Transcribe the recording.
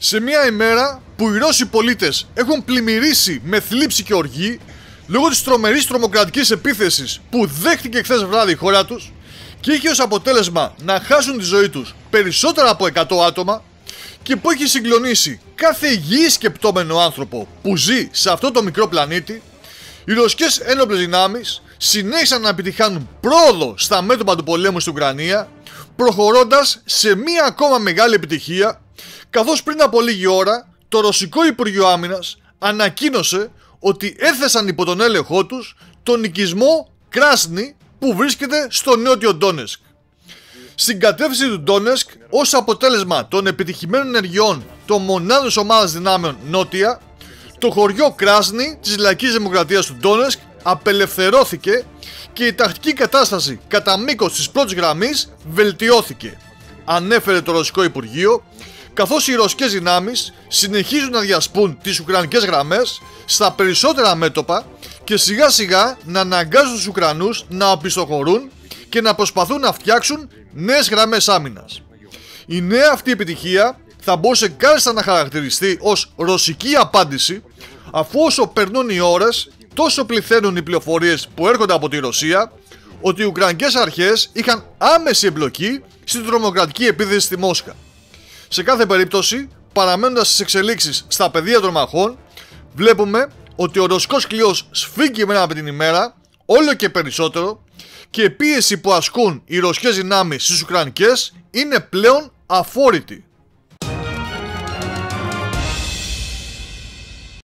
Σε μια ημέρα που οι Ρώσοι πολίτες έχουν πλημμυρίσει με θλίψη και οργή λόγω της τρομερής τρομοκρατικής επίθεσης που δέχτηκε χθες βράδυ η χώρα τους και είχε ως αποτέλεσμα να χάσουν τη ζωή τους περισσότερα από 100 άτομα και που έχει συγκλονίσει κάθε υγιή σκεπτόμενο άνθρωπο που ζει σε αυτό το μικρό πλανήτη, οι ρωσικές ένοπλες δυνάμεις συνέχισαν να επιτυχάνουν πρόοδο στα μέτωπα του πολέμου στην Ουκρανία, προχωρώντας σε μία ακόμα μεγάλη επιτυχία, καθώς πριν από λίγη ώρα το Ρωσικό Υπουργείο Άμυνας ανακοίνωσε ότι έθεσαν υπό τον έλεγχό τους τον οικισμό Κράσνη που βρίσκεται στο νότιο Ντόνεσκ. Στην κατεύθυνση του Ντόνεσκ, ως αποτέλεσμα των επιτυχημένων ενεργειών των μονάδων της ομάδας δυνάμεων Νότια, το χωριό Κράσνη της Λαϊκής Δημοκρατίας του Ντόνεσκ απελευθερώθηκε και η τακτική κατάσταση κατά μήκος της πρώτης γραμμής βελτιώθηκε, ανέφερε το Ρωσικό Υπουργείο, καθώς οι ρωσικές δυνάμεις συνεχίζουν να διασπούν τις ουκρανικές γραμμές στα περισσότερα μέτωπα και σιγά σιγά να αναγκάζουν τους Ουκρανούς να οπισθοχωρούν και να προσπαθούν να φτιάξουν νέες γραμμές άμυνας. Η νέα αυτή επιτυχία θα μπορούσε κάλλιστα να χαρακτηριστεί ως ρωσική απάντηση, αφού όσο περνούν οι ώρες τόσο πληθαίνουν οι πληροφορίες που έρχονται από τη Ρωσία ότι οι Ουκρανικές αρχές είχαν άμεση εμπλοκή στην τρομοκρατική επίθεση στη Μόσχα. Σε κάθε περίπτωση, παραμένοντας στις εξελίξεις στα πεδία των μαχών, βλέπουμε ότι ο ρωσικός κλειός σφίγγει μέρα με την ημέρα όλο και περισσότερο και η πίεση που ασκούν οι ρωσικές δυνάμεις στις Ουκρανικές είναι πλέον αφόρητη.